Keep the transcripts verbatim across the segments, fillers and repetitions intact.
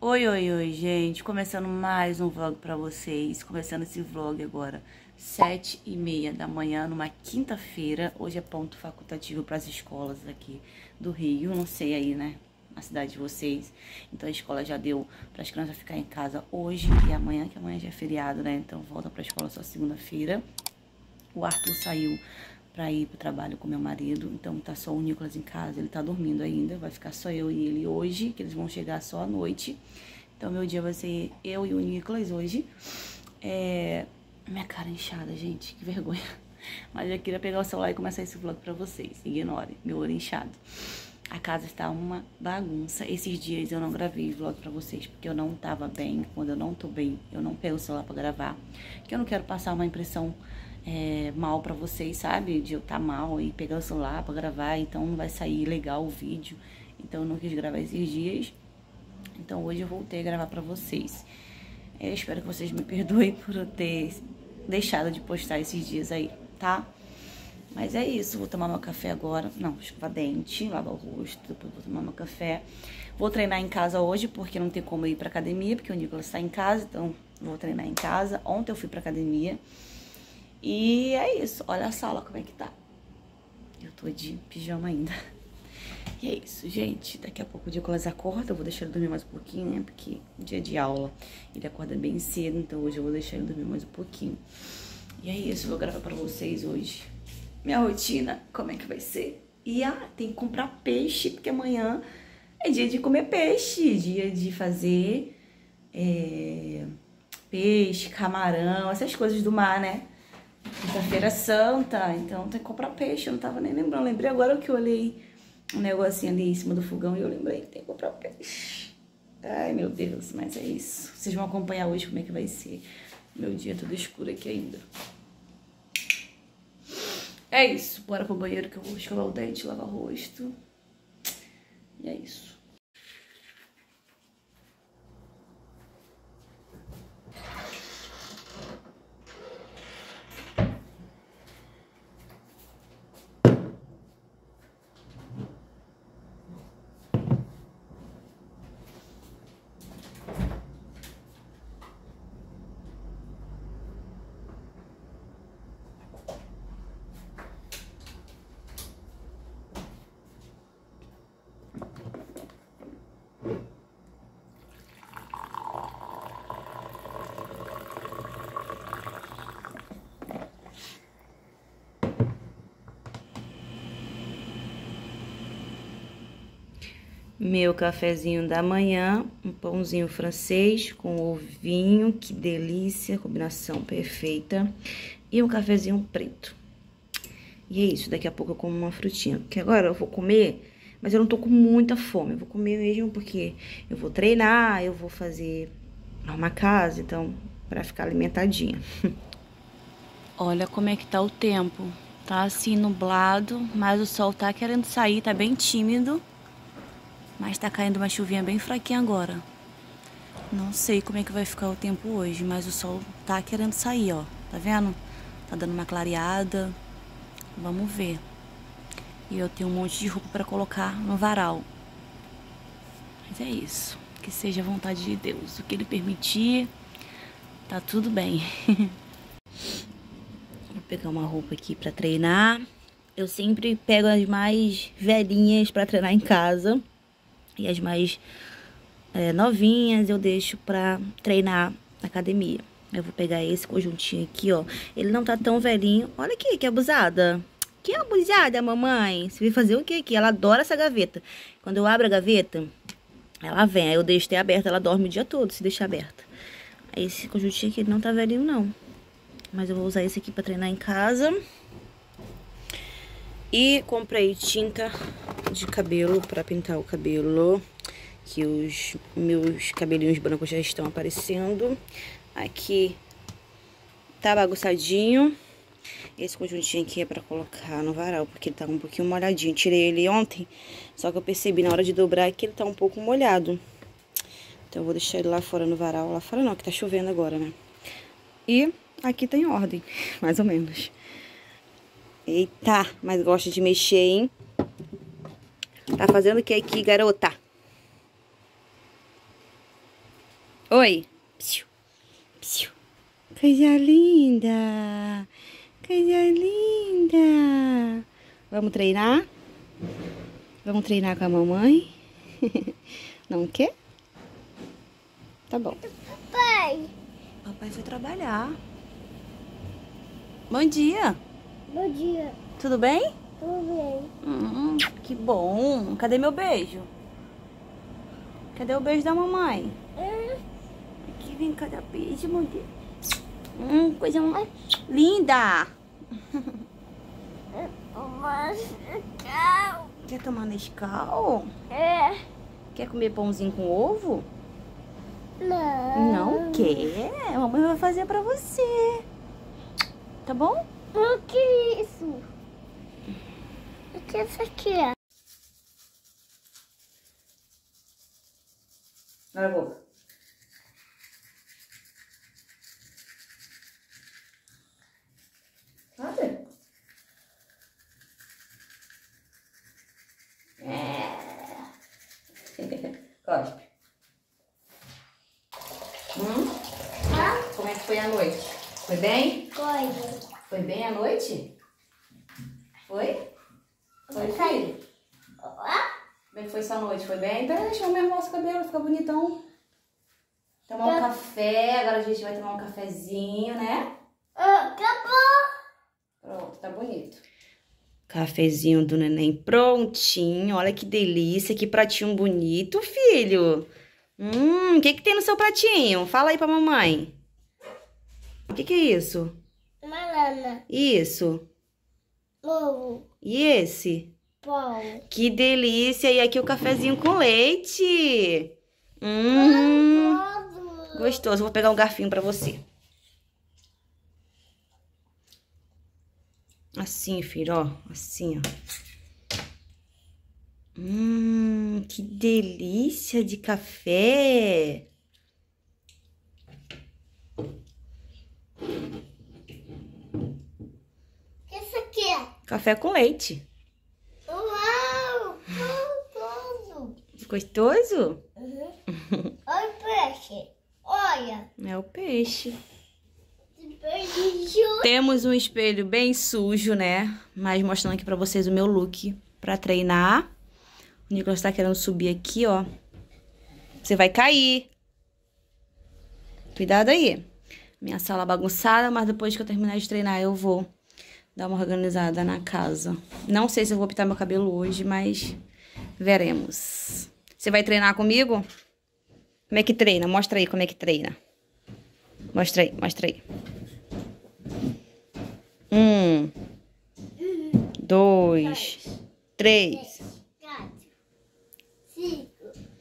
Oi, oi, oi, gente, começando mais um vlog pra vocês, começando esse vlog agora, sete e meia da manhã, numa quinta-feira. Hoje é ponto facultativo para as escolas aqui do Rio, não sei aí, né, na cidade de vocês. Então a escola já deu para as crianças ficar em casa hoje e amanhã, que amanhã já é feriado, né, então volta pra escola só segunda-feira. O Arthur saiu pra ir pro trabalho com meu marido, então tá só o Nicolas em casa, ele tá dormindo ainda, vai ficar só eu e ele hoje, que eles vão chegar só à noite. Então meu dia vai ser eu e o Nicolas hoje. É... Minha cara inchada, gente, que vergonha. Mas eu queria pegar o celular e começar esse vlog pra vocês, ignorem, meu olho inchado. A casa está uma bagunça. Esses dias eu não gravei vlog pra vocês, porque eu não tava bem. Quando eu não tô bem, eu não pego o celular pra gravar, porque eu não quero passar uma impressão É, mal pra vocês, sabe? De eu estar tá mal e pegar o celular pra gravar, então não vai sair legal o vídeo. Então eu não quis gravar esses dias. Então hoje eu voltei a gravar pra vocês. Eu espero que vocês me perdoem por eu ter deixado de postar esses dias aí, tá? Mas é isso, vou tomar meu café agora. Não, escovar dente, lavar o rosto, depois vou tomar meu café. Vou treinar em casa hoje, porque não tem como ir pra academia, porque o Nicolas tá em casa, então vou treinar em casa. Ontem eu fui pra academia. E é isso, olha a sala como é que tá. Eu tô de pijama ainda. E é isso, gente. Daqui a pouco o Nicolas acorda, eu vou deixar ele dormir mais um pouquinho, né? Porque dia de aula ele acorda bem cedo, então hoje eu vou deixar ele dormir mais um pouquinho. E é isso, eu vou gravar pra vocês hoje minha rotina, como é que vai ser. E ah, tem que comprar peixe, porque amanhã é dia de comer peixe, dia de fazer é, peixe, camarão, essas coisas do mar, né? Quinta-feira santa, então tem que comprar peixe, eu não tava nem lembrando. Lembrei agora que eu olhei um negocinho ali em cima do fogão e eu lembrei que tem que comprar peixe. Ai, meu Deus, mas é isso. Vocês vão acompanhar hoje como é que vai ser. Meu dia todo escuro aqui ainda. É isso, bora pro banheiro que eu vou escovar o dente, lavar o rosto. E é isso. Meu cafezinho da manhã, um pãozinho francês com ovinho, que delícia, combinação perfeita. E um cafezinho preto. E é isso, daqui a pouco eu como uma frutinha. Porque agora eu vou comer, mas eu não tô com muita fome. Eu vou comer mesmo porque eu vou treinar, eu vou fazer arrumar casa, então, pra ficar alimentadinha. Olha como é que tá o tempo. Tá assim nublado, mas o sol tá querendo sair, tá bem tímido. Mas tá caindo uma chuvinha bem fraquinha agora. Não sei como é que vai ficar o tempo hoje, mas o sol tá querendo sair, ó. Tá vendo? Tá dando uma clareada. Vamos ver. E eu tenho um monte de roupa pra colocar no varal. Mas é isso. Que seja a vontade de Deus. O que Ele permitir, tá tudo bem. Vou pegar uma roupa aqui pra treinar. Eu sempre pego as mais velhinhas pra treinar em casa. E as mais é, novinhas eu deixo pra treinar na academia. Eu vou pegar esse conjuntinho aqui, ó. Ele não tá tão velhinho. Olha aqui, que abusada. Que abusada, mamãe. Você vai fazer o que aqui? Ela adora essa gaveta. Quando eu abro a gaveta, ela vem. Aí eu deixo ter aberta, ela dorme o dia todo se deixar aberta. Esse conjuntinho aqui, ele não tá velhinho, não. Mas eu vou usar esse aqui pra treinar em casa. E comprei tinta de cabelo pra pintar o cabelo, que os meus cabelinhos brancos já estão aparecendo. Aqui tá bagunçadinho. Esse conjuntinho aqui é pra colocar no varal, porque ele tá um pouquinho molhadinho. Tirei ele ontem, só que eu percebi na hora de dobrar que ele tá um pouco molhado. Então eu vou deixar ele lá fora no varal. Lá fora não, que tá chovendo agora, né? E aqui tá em ordem, mais ou menos. Eita, mas gosta de mexer, hein? Tá fazendo o que aqui, garota? Oi. Psiu. Psiu. Coisa linda. Coisa linda. Vamos treinar? Vamos treinar com a mamãe? Não quer? Tá bom. Papai. Papai foi trabalhar. Bom dia. Bom dia. Tudo bem? Tudo bem? Hum, que bom. Cadê meu beijo? Cadê o beijo da mamãe? É. Aqui, vem cá, dar beijo, meu Deus. Hum, coisa mais linda. Mas, tchau. Quer tomar Nescau? É. Quer comer pãozinho com ovo? Não. Não quer? A mamãe vai fazer pra você. Tá bom? O que é isso? O que é isso aqui? Olha a boca. Abre. É. Cospe. Hum? Como é que foi a noite? Foi bem? Coisa. Foi bem a noite? Foi? Foi, filho? Como é que foi sua noite? Foi bem? Peraí, deixa eu arrumar o cabelo, fica bonitão. Tomar um café, agora a gente vai tomar um cafezinho, né? Acabou. Pronto, tá bonito. Cafezinho do neném prontinho. Olha que delícia, que pratinho bonito, filho. Hum, o que que tem no seu pratinho? Fala aí pra mamãe. O que que é isso? Banana. Isso. Ovo. E esse? Pão. Que delícia. E aqui o cafezinho com leite. Hum, Gostoso. gostoso. Vou pegar um garfinho pra você. Assim, filho, ó. Assim, ó. Hum, que delícia de café. O que é isso aqui? Café com leite. Uau. Gostoso. Gostoso? Uhum. Olha o peixe. Olha. É o peixe. Desperdício. Temos um espelho bem sujo, né? Mas mostrando aqui pra vocês o meu look pra treinar. O Nicolas tá querendo subir aqui, ó. Você vai cair. Cuidado aí. Minha sala bagunçada, mas depois que eu terminar de treinar eu vou dar uma organizada na casa. Não sei se eu vou pintar meu cabelo hoje, mas veremos. Você vai treinar comigo? Como é que treina? Mostra aí como é que treina. Mostra aí, mostra aí. Um, dois, três. Quatro. Cinco.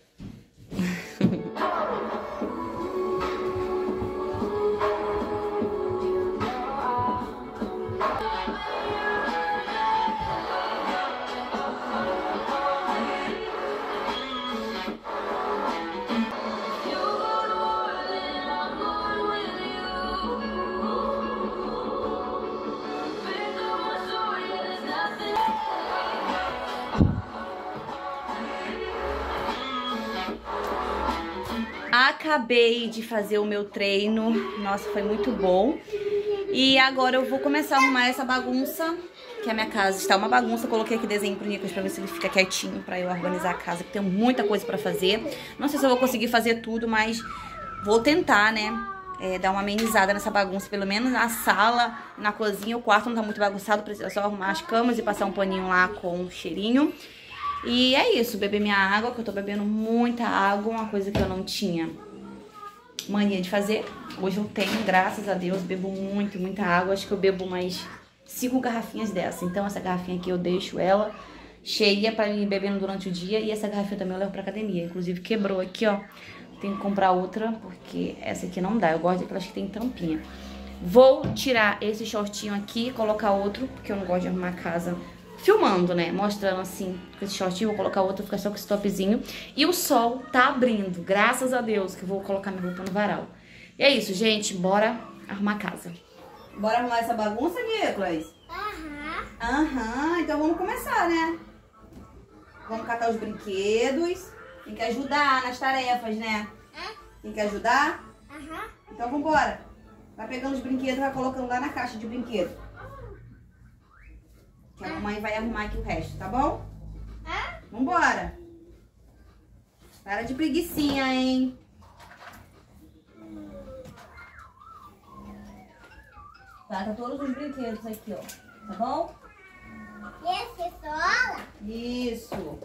Acabei de fazer o meu treino. Nossa, foi muito bom. E agora eu vou começar a arrumar essa bagunça, que a minha casa está uma bagunça. Coloquei aqui desenho pro Nicolas pra ver se ele fica quietinho pra eu organizar a casa, que tem muita coisa pra fazer. Não sei se eu vou conseguir fazer tudo, mas vou tentar, né? É, dar uma amenizada nessa bagunça, pelo menos na sala, na cozinha. O quarto não tá muito bagunçado, precisa só arrumar as camas e passar um paninho lá com cheirinho. E é isso, beber minha água, que eu tô bebendo muita água, uma coisa que eu não tinha mania de fazer. Hoje eu tenho, graças a Deus, bebo muito, muita água. Acho que eu bebo mais cinco garrafinhas dessa. Então essa garrafinha aqui eu deixo ela cheia pra ir bebendo durante o dia. E essa garrafinha também eu levo pra academia. Inclusive quebrou aqui, ó. Tenho que comprar outra, porque essa aqui não dá. Eu gosto daquelas que tem tampinha. Vou tirar esse shortinho aqui e colocar outro, porque eu não gosto de arrumar a casa filmando, né? Mostrando assim, com esse shortinho. Vou colocar outro, ficar só com esse topzinho. E o sol tá abrindo, graças a Deus, que eu vou colocar minha roupa no varal. E é isso, gente. Bora arrumar a casa. Bora arrumar essa bagunça, Nicolas? Aham. Aham, então vamos começar, né? Vamos catar os brinquedos. Tem que ajudar nas tarefas, né? Quem quer ajudar? Aham. Então vambora. Vai pegando os brinquedos e vai colocando lá na caixa de brinquedo. Que a mamãe vai arrumar aqui o resto, tá bom? Ah? Vambora. Para de preguicinha, hein? Taca todos os brinquedos aqui, ó. Tá bom? Esse é sola? Isso.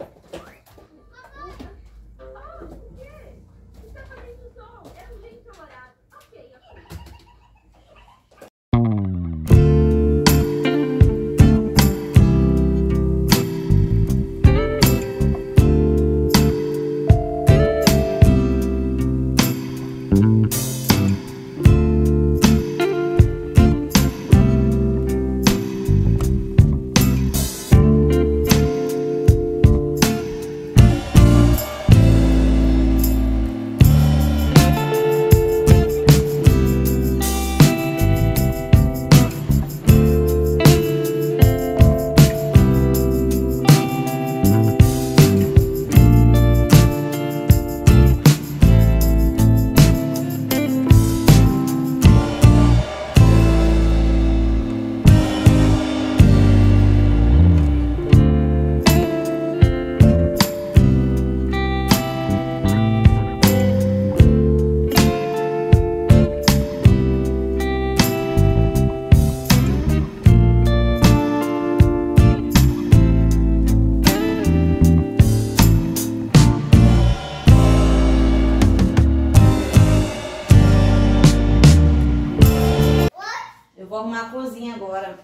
Vou arrumar a cozinha agora.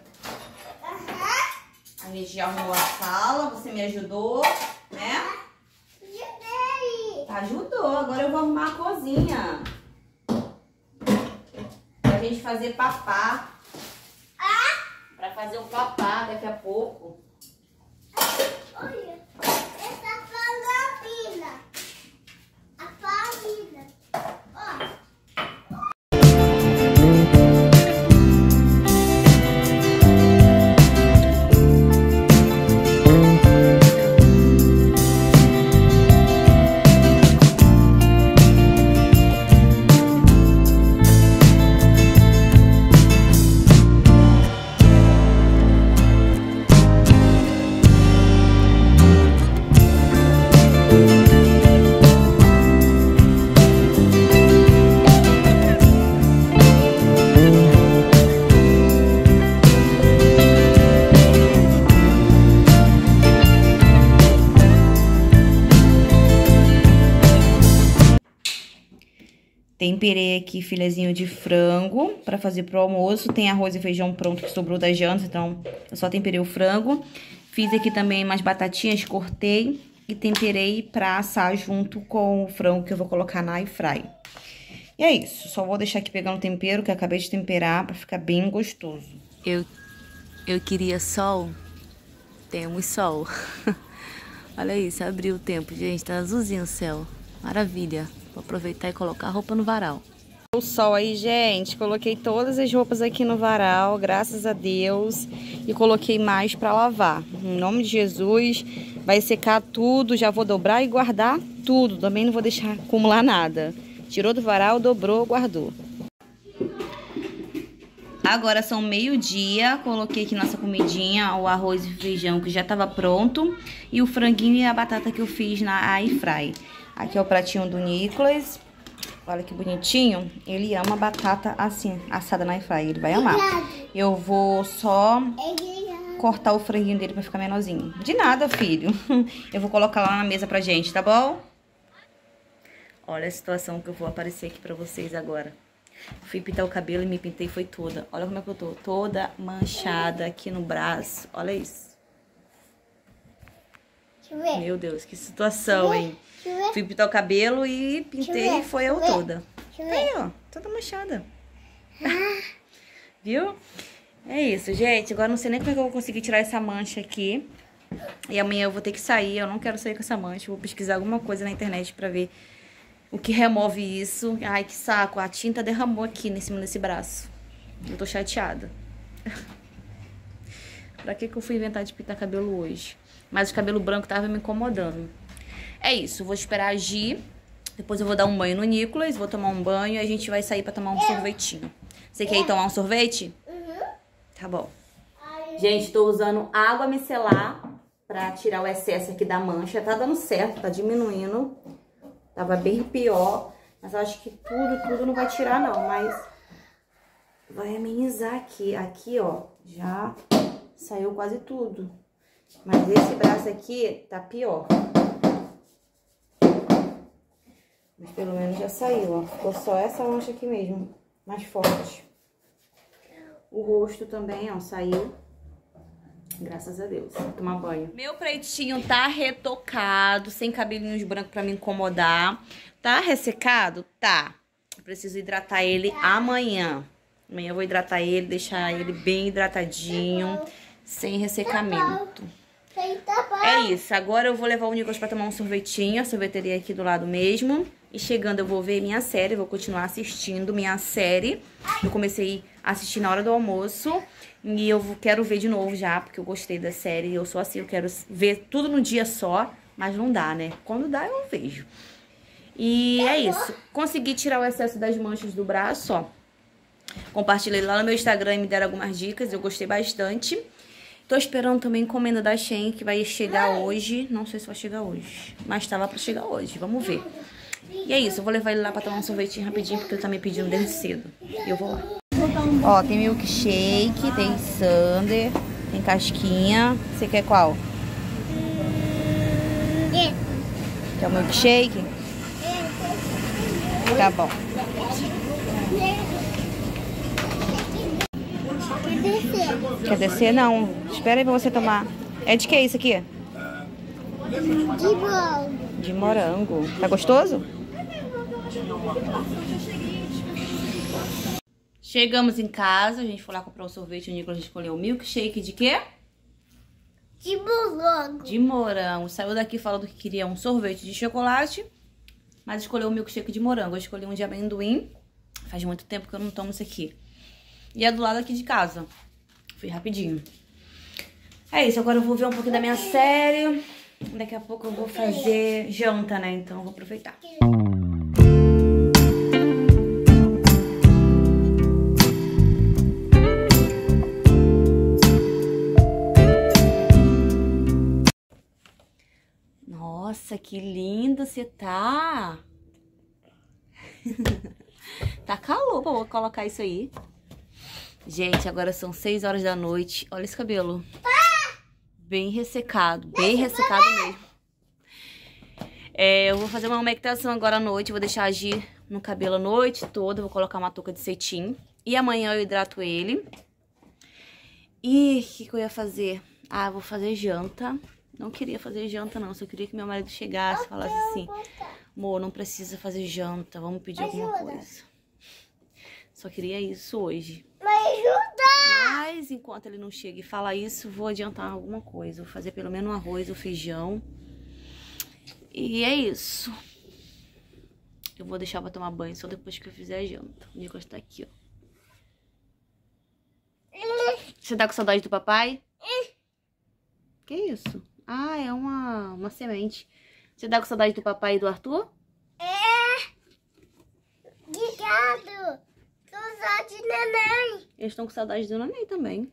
A gente já arrumou a sala, você me ajudou, né? Ajudei. Ajudou, agora eu vou arrumar a cozinha. Pra gente fazer papá. Pra fazer o papá daqui a pouco. Olha, essa família. A família. Ó. Temperei aqui filezinho de frango para fazer pro almoço. Tem arroz e feijão pronto que sobrou das jantas, então eu só temperei o frango. Fiz aqui também umas batatinhas, cortei e temperei para assar junto com o frango que eu vou colocar na air fry. E é isso, só vou deixar aqui pegando o tempero que eu acabei de temperar para ficar bem gostoso. Eu, eu queria sol, temos sol. Olha isso, abriu o tempo, gente, tá azulzinho o céu, maravilha. Vou aproveitar e colocar a roupa no varal. O sol aí, gente. Coloquei todas as roupas aqui no varal, graças a Deus. E coloquei mais pra lavar. Em nome de Jesus, vai secar tudo. Já vou dobrar e guardar tudo. Também não vou deixar acumular nada. Tirou do varal, dobrou, guardou. Agora são meio-dia. Coloquei aqui nossa comidinha, o arroz e feijão que já tava pronto. E o franguinho e a batata que eu fiz na air fry. Aqui é o pratinho do Nicolas. Olha que bonitinho. Ele ama batata assim, assada na air fry. Ele vai amar. Eu vou só cortar o franguinho dele pra ficar menorzinho. De nada, filho. Eu vou colocar lá na mesa pra gente, tá bom? Olha a situação que eu vou aparecer aqui pra vocês agora. Fui pintar o cabelo e me pintei foi toda. Olha como é que eu tô. Toda manchada aqui no braço. Olha isso. Meu Deus, que situação, hein? Fui pintar o cabelo e pintei e foi eu toda. Aí, ó, toda manchada. Viu? É isso, gente. Agora não sei nem como é que eu vou conseguir tirar essa mancha aqui. E amanhã eu vou ter que sair. Eu não quero sair com essa mancha. Eu vou pesquisar alguma coisa na internet pra ver o que remove isso. Ai, que saco. A tinta derramou aqui em cima desse braço. Eu tô chateada. Pra que que eu fui inventar de pintar cabelo hoje? Mas o cabelo branco tava me incomodando. É isso, vou esperar agir. Depois eu vou dar um banho no Nicolas, vou tomar um banho e a gente vai sair pra tomar um sorvetinho. Você quer ir tomar um sorvete? Uhum. Tá bom. Gente, tô usando água micelar pra tirar o excesso aqui da mancha. Tá dando certo, tá diminuindo. Tava bem pior. Mas eu acho que tudo, tudo não vai tirar não, mas vai amenizar aqui. Aqui, ó, já saiu quase tudo. Mas esse braço aqui tá pior. Mas pelo menos já saiu, ó. Ficou só essa mancha aqui mesmo, mais forte. O rosto também, ó, saiu. Graças a Deus. Vou tomar banho. Meu pretinho tá retocado, sem cabelinhos brancos pra me incomodar. Tá ressecado? Tá. Eu preciso hidratar ele amanhã. Amanhã eu vou hidratar ele, deixar ele bem hidratadinho, sem ressecamento. É isso. Agora eu vou levar o Nicolas pra tomar um sorvetinho. A sorveteria aqui do lado mesmo. E chegando eu vou ver minha série. Vou continuar assistindo minha série. Eu comecei a assistir na hora do almoço. E eu quero ver de novo já, porque eu gostei da série. Eu sou assim, eu quero ver tudo num dia só. Mas não dá, né? Quando dá, eu vejo. E é isso. Consegui tirar o excesso das manchas do braço, ó. Compartilhei lá no meu Instagram e me deram algumas dicas. Eu gostei bastante. Tô esperando também a encomenda da Shein, que vai chegar hoje. Não sei se vai chegar hoje, mas tava pra chegar hoje. Vamos ver. E é isso. Eu vou levar ele lá pra tomar um sorvetinho rapidinho, porque ele tá me pedindo desde cedo. E eu vou lá. Ó, tem milkshake, tem sundae, tem casquinha. Você quer qual? Quer o milkshake? Tá bom. Quer descer? Não. Espera aí pra você tomar. É de que isso aqui? De morango. De morango. Tá gostoso? Chegamos em casa, a gente foi lá comprar um sorvete, o Nicolas escolheu o milkshake de quê? De morango. De morango. Saiu daqui falando que queria um sorvete de chocolate, mas escolheu o milkshake de morango. Eu escolhi um de amendoim. Faz muito tempo que eu não tomo isso aqui. E é do lado aqui de casa. Fui rapidinho. É isso, agora eu vou ver um pouquinho da minha série. Daqui a pouco eu vou fazer janta, né? Então eu vou aproveitar. Nossa, que lindo você tá! Tá calor pra eu colocar isso aí. Gente, agora são seis horas da noite. Olha esse cabelo. Bem ressecado, bem ressecado mesmo. É, eu vou fazer uma umectação agora à noite. Vou deixar agir no cabelo a noite toda. Vou colocar uma touca de cetim. E amanhã eu hidrato ele. E o que, que eu ia fazer? Ah, vou fazer janta. Não queria fazer janta, não. Só queria que meu marido chegasse e falasse assim: amor, não precisa fazer janta. Vamos pedir alguma coisa. Só queria isso hoje. Mas enquanto ele não chega e fala isso, vou adiantar alguma coisa. Vou fazer pelo menos um arroz ou feijão. E é isso. Eu vou deixar pra tomar banho só depois que eu fizer a janta. O Nicolas tá aqui, ó. Você tá com saudade do papai? Que isso? Ah, é uma, uma semente. Você tá com saudade do papai e do Arthur? É. Obrigado. Tô com saudade de neném. Eles estão com saudade do neném também.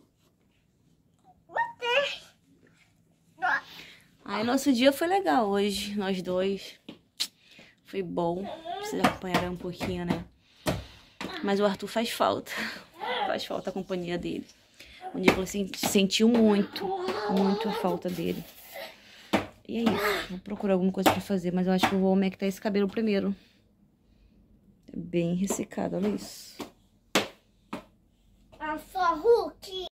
Aí nosso dia foi legal hoje, nós dois. Foi bom. Vocês acompanharam um pouquinho, né? Mas o Arthur faz falta. Faz falta a companhia dele. O Nicolas sentiu muito, muito a falta dele. E é isso. Vou procurar alguma coisa pra fazer, mas eu acho que eu vou umectar esse cabelo primeiro. É bem ressecado, olha isso. Eu sou Hulk.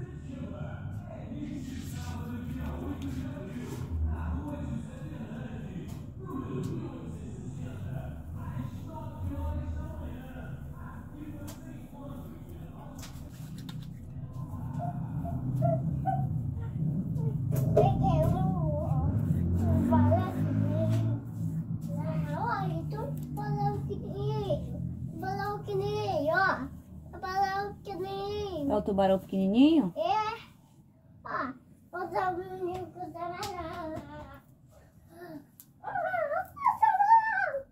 É o tubarão pequenininho? É. Ó, o tamanho do tubarão.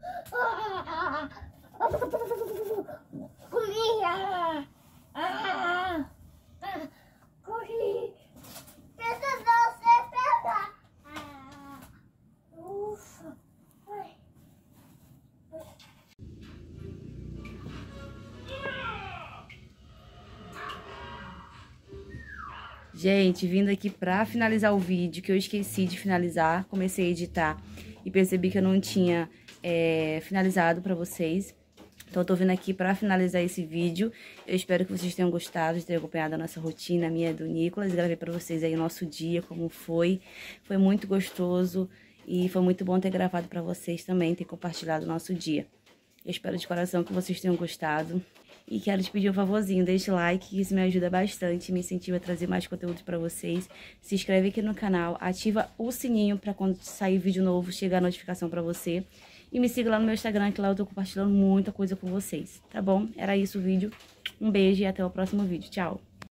Corri. Ah, ah, ah, corri. Precisou ser pegar. Ah, ufa. Ai. Gente, vindo aqui pra finalizar o vídeo, que eu esqueci de finalizar, comecei a editar e percebi que eu não tinha é, finalizado pra vocês. Então, eu tô vindo aqui pra finalizar esse vídeo. Eu espero que vocês tenham gostado de ter acompanhado a nossa rotina, a minha e do Nicolas. Gravei pra vocês aí o nosso dia, como foi. Foi muito gostoso e foi muito bom ter gravado pra vocês também, ter compartilhado o nosso dia. Eu espero de coração que vocês tenham gostado. E quero te pedir um favorzinho, deixa o like, que isso me ajuda bastante, me incentiva a trazer mais conteúdo pra vocês. Se inscreve aqui no canal, ativa o sininho pra quando sair vídeo novo, chegar a notificação pra você. E me siga lá no meu Instagram, que lá eu tô compartilhando muita coisa com vocês, tá bom? Era isso o vídeo. Um beijo e até o próximo vídeo. Tchau!